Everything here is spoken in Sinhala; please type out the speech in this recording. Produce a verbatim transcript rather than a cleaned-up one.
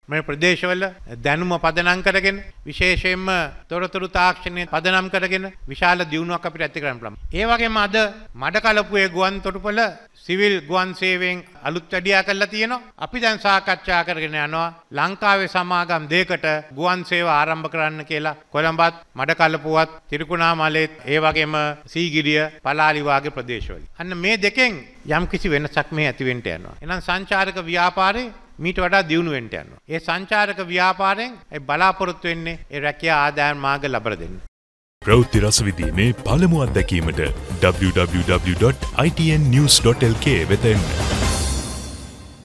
මේ ප්‍රදේශවල දැනුම පදනම් කරගෙන විශේෂයෙන්ම තොරතුරු තාක්ෂණය පදනම් කරගෙන විශාල දියුණුවක් අපිට ඇති කරන්න පුළුවන්. ඒ වගේම අද මඩකලපුවේ ගුවන් තොටුපළ සිවිල් ගුවන් සේවයෙන් අලුත් වැඩියා කරලා තියෙනවා. අපි දැන් සාකච්ඡා කරගෙන යනවා ලංකාවේ සමාගම් දෙකකට ගුවන් සේවා ආරම්භ කරන්න කියලා. කොළඹත් මඩකලපුවත් තිරිකුණාමලෙත් ඒ වගේම සීගිරිය පලාලි වාගේ ප්‍රදේශවල. අන්න මේ දෙකෙන් යම්කිසි වෙනසක් මේ ඇති වෙන්න යනවා. එහෙනම් සංචාරක ව්‍යාපාරේ මීට වඩා දියුණු වෙන්න යනවා. ඒ සංචාරක ව්‍යාපාරයෙන් ඒ බලාපොරොත්තු වෙන්නේ ඒ රැකියා ආදායම් මාර්ග ලබා දෙන්න. ප්‍රවෘත්ති රස විදීමේ පළමු අත්දැකීමට w w w dot i t n news dot l k වෙත එන්න.